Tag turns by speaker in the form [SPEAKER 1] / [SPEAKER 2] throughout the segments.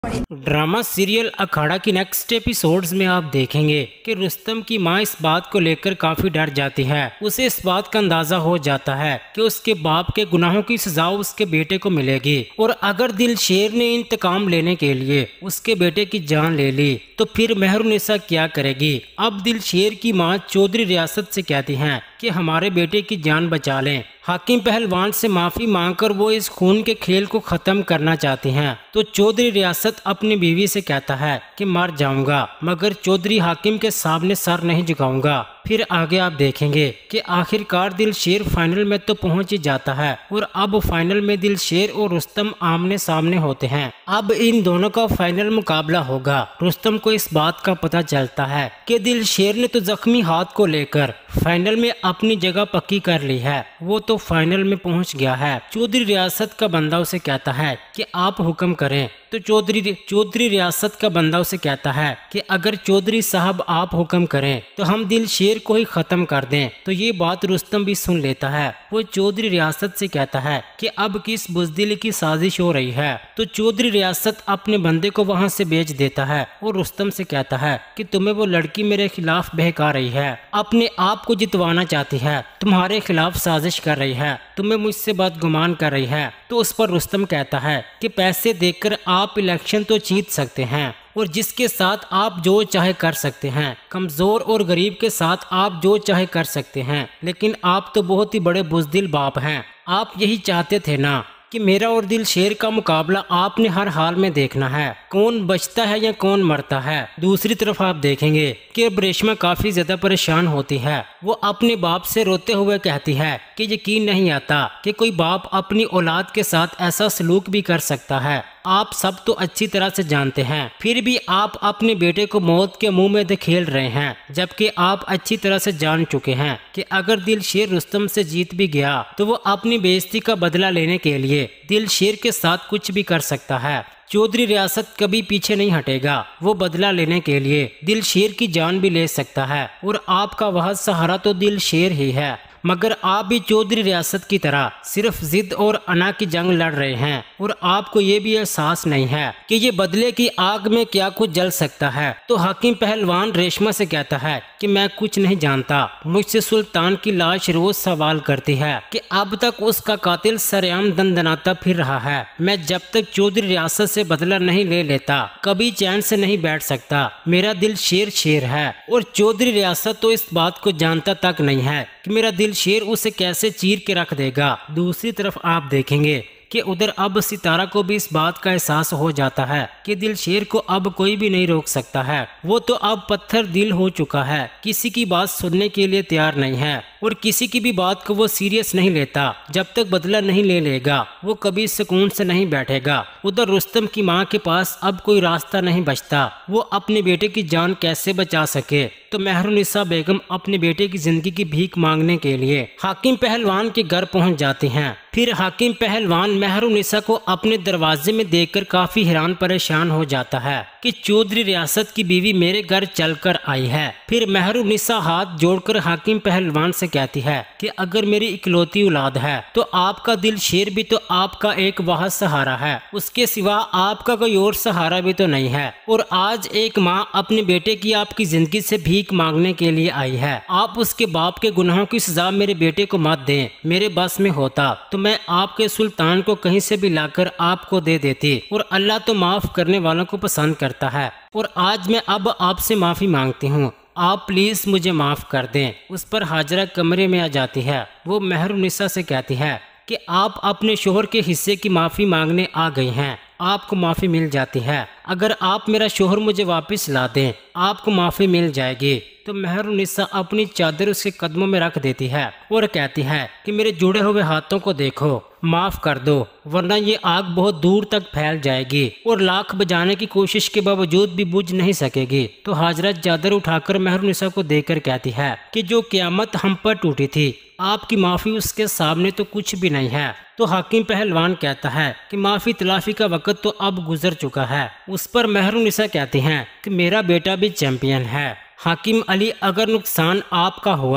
[SPEAKER 1] Drama serial अखाड़ा की next episodes में आप देखेंगे कि रुस्तम की मां इस बात को लेकर काफी डर जाती है। उसे इस बात का अंदाजा हो जाता है कि उसके बाप के गुनाहों की सजा उसके बेटे को मिलेगी और अगर दिलशेर ने इंतकाम लेने के लिए उसके बेटे की जान ले ली तो फिर मेहरुनिसा क्या करेगी। अब दिलशेर की मां चौधरी रियासत से कहती हैं कि हमारे बेटे की जान बचा लें। हाकिम पहलवान से माफी मांगकर वो इस खून के खेल को खत्म करना चाहती हैं। तो चौधरी रियासत अपनी बीवी से कहता है कि मर जाऊंगा मगर चौधरी हाकिम के सामने सर नहीं झुकाऊंगा। फिर आगे आप देखेंगे कि आखिरकार दिलशेर फाइनल में तो पहुंच ही जाता है और अब फाइनल में दिलशेर और रुस्तम आमने सामने होते हैं। अब इन दोनों का फाइनल मुकाबला होगा। रुस्तम को इस बात का पता चलता है कि दिलशेर ने तो जख्मी हाथ को लेकर फाइनल में अपनी जगह पक्की कर ली है, वो तो फाइनल में पहुंच गया है। चौधरी रियासत का बंदा उसे कहता है कि आप हुक्म करें। तो चौधरी रियासत का बंदा उसे कहता है कि अगर चौधरी साहब आप हुक्म करें तो हम दिलशेर को ही खत्म कर दें। तो ये बात रुस्तम भी सुन लेता है। वो चौधरी रियासत से कहता है कि अब किस बुजदिली की साजिश हो रही है। तो चौधरी रियासत अपने बंदे को वहां से भेज देता है और रुस्तम से कहता है कि तुम्हें वो लड़की मेरे खिलाफ बहका रही है, अपने आप को जितवाना चाहती है, तुम्हारे खिलाफ साजिश कर रही है, तुम्हें मुझसे बदगुमान कर रही है। तो उस पर रुस्तम कहता है कि पैसे देकर आप इलेक्शन तो जीत सकते हैं और जिसके साथ आप जो चाहे कर सकते हैं, कमजोर और गरीब के साथ आप जो चाहे कर सकते हैं, लेकिन आप तो बहुत ही बड़े बुज़दिल बाप हैं। आप यही चाहते थे ना कि मेरा और दिलशेर का मुकाबला आपने हर हाल में देखना है, कौन बचता है या कौन मरता है। दूसरी तरफ आप देखेंगे कि अब रेशमा काफी ज्यादा परेशान होती है। वो अपने बाप से रोते हुए कहती है कि यकीन नहीं आता कि कोई बाप अपनी औलाद के साथ ऐसा सलूक भी कर सकता है। आप सब तो अच्छी तरह से जानते हैं, फिर भी आप अपने बेटे को मौत के मुंह में धकेल रहे हैं, जबकि आप अच्छी तरह से जान चुके हैं कि अगर दिलशेर रुस्तम से जीत भी गया तो वो अपनी बेइज्जती का बदला लेने के लिए दिलशेर के साथ कुछ भी कर सकता है। चौधरी रियासत कभी पीछे नहीं हटेगा, वो बदला लेने के लिए दिलशेर की जान भी ले सकता है और आपका वह सहारा तो दिलशेर ही है। मगर आप भी चौधरी रियासत की तरह सिर्फ जिद और अना की जंग लड़ रहे हैं और आपको ये भी एहसास नहीं है कि ये बदले की आग में क्या कुछ जल सकता है। तो हाकिम पहलवान रेशमा से कहता है कि मैं कुछ नहीं जानता, मुझसे सुल्तान की लाश रोज सवाल करती है कि अब तक उसका कातिल सरेआम दंदनाता फिर रहा है। मैं जब तक चौधरी रियासत से बदला नहीं ले लेता कभी चैन से नहीं बैठ सकता। मेरा दिल शेर है और चौधरी रियासत तो इस बात को जानता तक नहीं है कि मेरा दिलशेर उसे कैसे चीर के रख देगा। दूसरी तरफ आप देखेंगे कि उधर अब सितारा को भी इस बात का एहसास हो जाता है कि दिलशेर को अब कोई भी नहीं रोक सकता है। वो तो अब पत्थर दिल हो चुका है, किसी की बात सुनने के लिए तैयार नहीं है और किसी की भी बात को वो सीरियस नहीं लेता। जब तक बदला नहीं ले लेगा वो कभी सुकून से नहीं बैठेगा। उधर रुस्तम की माँ के पास अब कोई रास्ता नहीं बचता, वो अपने बेटे की जान कैसे बचा सके। तो मेहरुनिसा बेगम अपने बेटे की जिंदगी की भीख मांगने के लिए हाकिम पहलवान के घर पहुंच जाती हैं। फिर हाकिम पहलवान मेहरुनिसा को अपने दरवाजे में देखकर काफी हैरान परेशान हो जाता है कि चौधरी रियासत की बीवी मेरे घर चलकर आई है। फिर मेहरुनिसा हाथ जोड़कर हाकिम पहलवान से कहती है कि अगर मेरी इकलौती औलाद है तो आपका दिलशेर भी तो आपका एक वाह सहारा है, उसके सिवा आपका कोई और सहारा भी तो नहीं है। और आज एक माँ अपने बेटे की आपकी जिंदगी से भीख मांगने के लिए आई है। आप उसके बाप के गुनाहों की सजा मेरे बेटे को मत दें। मेरे बस में होता तो मैं आपके सुल्तान को कहीं से भी लाकर आपको दे देती और अल्लाह तो माफ करने वालों को पसंद करता है। और आज मैं अब आपसे माफी मांगती हूँ, आप प्लीज मुझे माफ कर दें। उस पर हाजरा कमरे में आ जाती है। वो मेहरुनिसा से कहती है कि आप अपने शोहर के हिस्से की माफी मांगने आ गई हैं, आपको माफी मिल जाती है। अगर आप मेरा शोहर मुझे वापस ला दें आपको माफी मिल जाएगी। तो मेहरुनिसा अपनी चादर उसके कदमों में रख देती है और कहती है कि मेरे जुड़े हुए हाथों को देखो, माफ कर दो वरना ये आग बहुत दूर तक फैल जाएगी और लाख बजाने की कोशिश के बावजूद भी बुझ नहीं सकेगी। तो हाजरा चादर उठाकर मेहरुनिसा को देकर कहती है कि जो क़यामत हम पर टूटी थी आपकी माफी उसके सामने तो कुछ भी नहीं है। तो हाकिम पहलवान कहता है कि माफी तलाफी का वक्त तो अब गुजर चुका है। उस पर मेहरुनिसा कहती हैं कि मेरा बेटा भी चैंपियन है। हाकिम अली अगर नुकसान आपका हुआ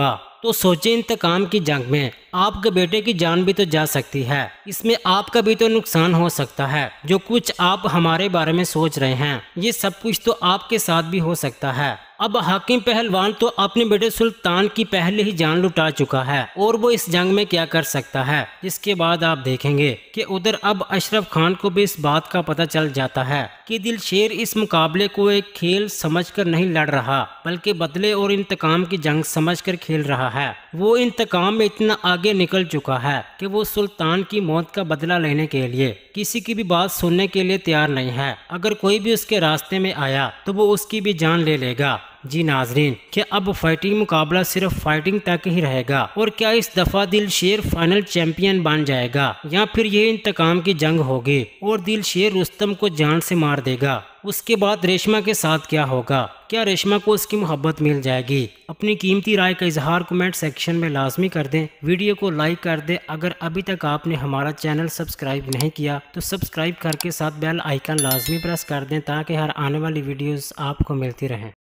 [SPEAKER 1] तो सोचे इंतकाम की जंग में आपके बेटे की जान भी तो जा सकती है, इसमें आपका भी तो नुकसान हो सकता है। जो कुछ आप हमारे बारे में सोच रहे हैं ये सब कुछ तो आपके साथ भी हो सकता है। अब हाकिम पहलवान तो अपने बेटे सुल्तान की पहले ही जान लुटा चुका है और वो इस जंग में क्या कर सकता है। जिसके बाद आप देखेंगे कि उधर अब अशरफ खान को भी इस बात का पता चल जाता है कि दिलशेर इस मुकाबले को एक खेल समझकर नहीं लड़ रहा बल्कि बदले और इंतकाम की जंग समझकर खेल रहा है। वो इंतकाम में इतना आगे निकल चुका है कि वो सुल्तान की मौत का बदला लेने के लिए किसी की भी बात सुनने के लिए तैयार नहीं है। अगर कोई भी उसके रास्ते में आया तो वो उसकी भी जान ले लेगा। जी नाजरीन, क्या अब फाइटिंग मुकाबला सिर्फ फाइटिंग तक ही रहेगा और क्या इस दफा दिलशेर फाइनल चैंपियन बन जाएगा या फिर ये इंतकाम की जंग होगी और दिलशेर रुस्तम को जान से मार देगा। उसके बाद रेशमा के साथ क्या होगा, क्या रेशमा को उसकी मोहब्बत मिल जाएगी। अपनी कीमती राय का इजहार कमेंट सेक्शन में लाजमी कर दें, वीडियो को लाइक कर दें। अगर अभी तक आपने हमारा चैनल सब्सक्राइब नहीं किया तो सब्सक्राइब करके साथ बेल आइकन लाजमी प्रेस कर दें ताकि हर आने वाली वीडियोस आपको मिलती रहें।